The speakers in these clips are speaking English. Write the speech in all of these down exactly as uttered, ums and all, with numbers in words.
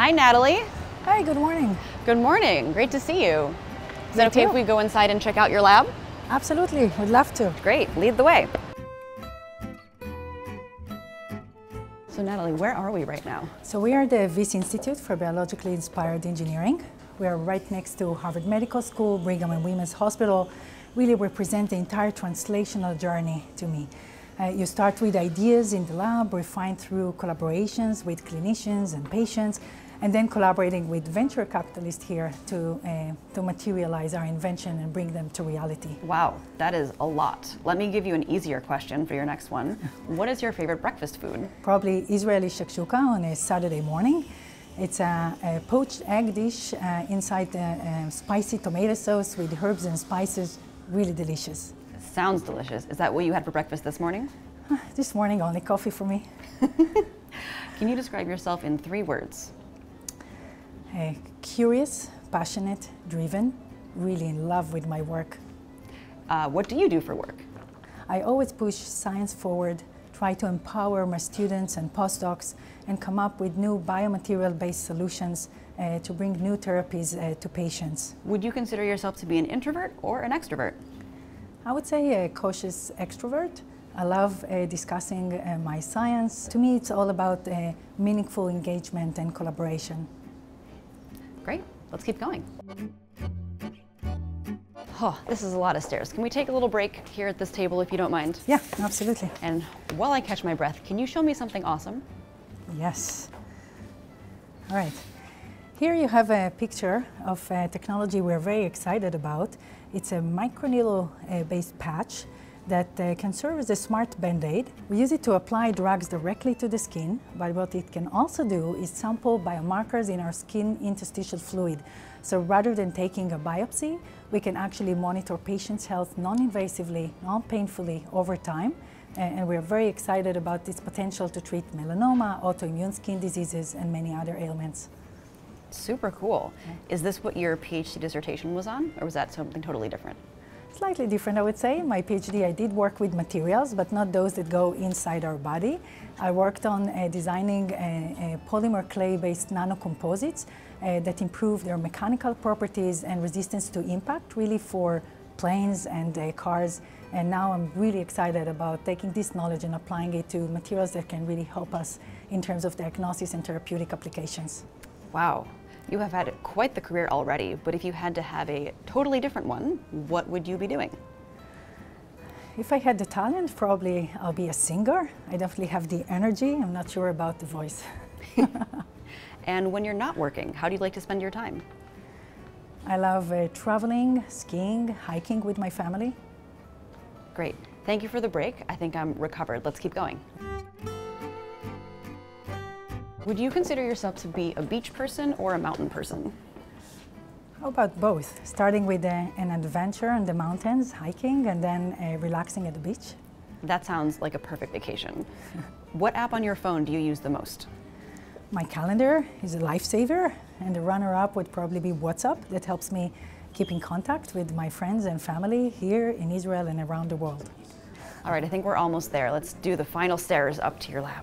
Hi, Natalie. Hi, good morning. Good morning. Great to see you. Is You it okay too. if we go inside and check out your lab? Absolutely, would love to. Great. Lead the way. So, Natalie, where are we right now? So we are the Wyss Institute for Biologically Inspired Engineering. We are right next to Harvard Medical School, Brigham and Women's Hospital. Really represent the entire translational journey to me. Uh, you start with ideas in the lab, refine through collaborations with clinicians and patients, and then collaborating with venture capitalists here to, uh, to materialize our invention and bring them to reality. Wow, that is a lot. Let me give you an easier question for your next one. What is your favorite breakfast food? Probably Israeli shakshuka on a Saturday morning. It's a, a poached egg dish uh, inside a, a spicy tomato sauce with herbs and spices, really delicious. Sounds delicious. Is that what you had for breakfast this morning? This morning, only coffee for me. Can you describe yourself in three words? Uh, curious, passionate, driven, really in love with my work. Uh, what do you do for work? I always push science forward, try to empower my students and postdocs, and come up with new biomaterial-based solutions uh, to bring new therapies uh, to patients. Would you consider yourself to be an introvert or an extrovert? I would say a cautious extrovert. I love uh, discussing uh, my science. To me, it's all about uh, meaningful engagement and collaboration. Great, let's keep going. Oh, this is a lot of stairs. Can we take a little break here at this table if you don't mind? Yeah, absolutely. And while I catch my breath, can you show me something awesome? Yes. All right. Here you have a picture of a technology we're very excited about. It's a microneedle-based patch that uh, can serve as a smart band-aid. We use it to apply drugs directly to the skin, but what it can also do is sample biomarkers in our skin interstitial fluid. So rather than taking a biopsy, we can actually monitor patients' health non-invasively, non-painfully over time. And we're very excited about its potential to treat melanoma, autoimmune skin diseases, and many other ailments. Super cool. Is this what your PhD dissertation was on, or was that something totally different? Slightly different, I would say. My PhD, I did work with materials, but not those that go inside our body. I worked on uh, designing a, a polymer clay-based nanocomposites uh, that improve their mechanical properties and resistance to impact, really for planes and uh, cars. And now I'm really excited about taking this knowledge and applying it to materials that can really help us in terms of diagnosis and therapeutic applications. Wow, you have had quite the career already, but if you had to have a totally different one, what would you be doing? If I had the talent, probably I'll be a singer. I definitely have the energy. I'm not sure about the voice. And when you're not working, how do you like to spend your time? I love uh, traveling, skiing, hiking with my family. Great. Thank you for the break. I think I'm recovered. Let's keep going. Would you consider yourself to be a beach person or a mountain person? How about both? Starting with uh, an adventure in the mountains, hiking, and then uh, relaxing at the beach. That sounds like a perfect vacation. What app on your phone do you use the most? My calendar is a lifesaver, and the runner-up would probably be WhatsApp. That helps me keep in contact with my friends and family here in Israel and around the world. All right, I think we're almost there. Let's do the final stairs up to your lab.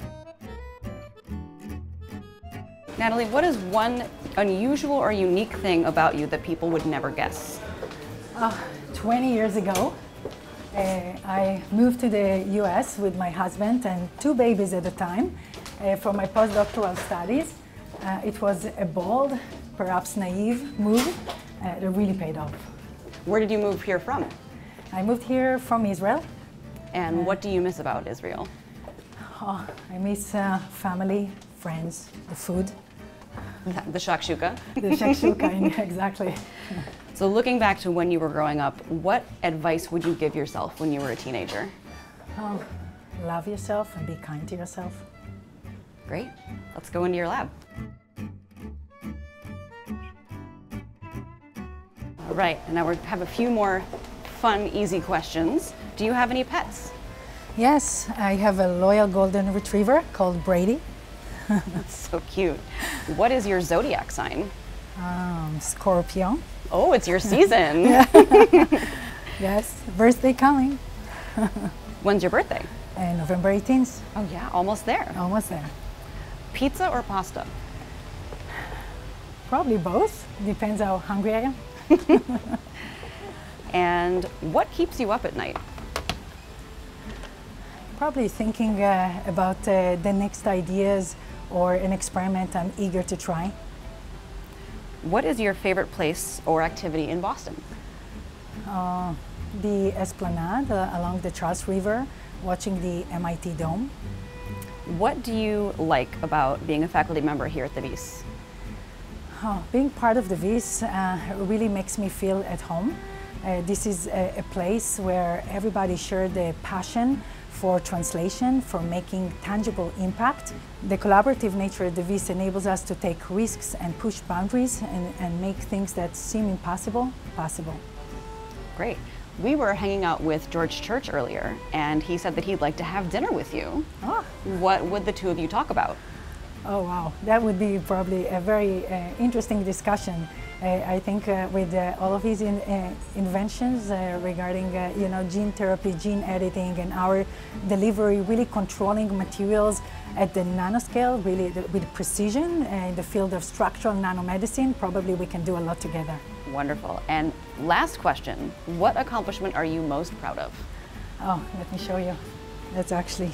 Natalie, what is one unusual or unique thing about you that people would never guess? Uh, twenty years ago, uh, I moved to the U S with my husband and two babies at the time uh, for my postdoctoral studies. Uh, it was a bold, perhaps naive move uh, that really paid off. Where did you move here from? I moved here from Israel. And uh, what do you miss about Israel? Oh, I miss uh, family, friends, the food. The shakshuka. The shakshuka, exactly. So looking back to when you were growing up, what advice would you give yourself when you were a teenager? Oh, love yourself and be kind to yourself. Great. Let's go into your lab. All right, and now we have a few more fun, easy questions. Do you have any pets? Yes, I have a loyal golden retriever called Brady. That's so cute. What is your zodiac sign? Um, Scorpio. Oh, it's your season. Yes, birthday coming. When's your birthday? Uh, November eighteenth. Oh yeah, almost there. Almost there. Pizza or pasta? Probably both. Depends how hungry I am. And what keeps you up at night? Probably thinking uh, about uh, the next ideas or an experiment I'm eager to try. What is your favorite place or activity in Boston? Uh, the Esplanade uh, along the Charles River, watching the M I T Dome. What do you like about being a faculty member here at the Wyss? Oh, being part of the Wyss uh, really makes me feel at home. Uh, this is a, a place where everybody shared the passion for translation, for making tangible impact. The collaborative nature of the Wyss enables us to take risks and push boundaries and, and make things that seem impossible, possible. Great. We were hanging out with George Church earlier, and he said that he'd like to have dinner with you. Oh. What would the two of you talk about? Oh wow, that would be probably a very uh, interesting discussion. Uh, I think uh, with uh, all of his in, uh, inventions uh, regarding uh, you know, gene therapy, gene editing, and our delivery, really controlling materials at the nanoscale, really the, with precision uh, in the field of structural nanomedicine, probably we can do a lot together. Wonderful. And last question, what accomplishment are you most proud of? Oh, let me show you. That's actually...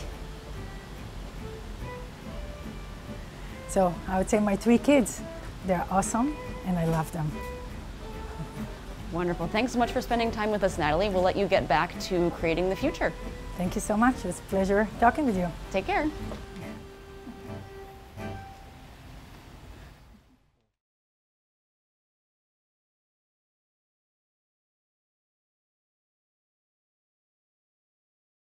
So I would say my three kids, they're awesome and I love them. Wonderful. Thanks so much for spending time with us, Natalie. We'll let you get back to creating the future. Thank you so much. It was a pleasure talking with you. Take care.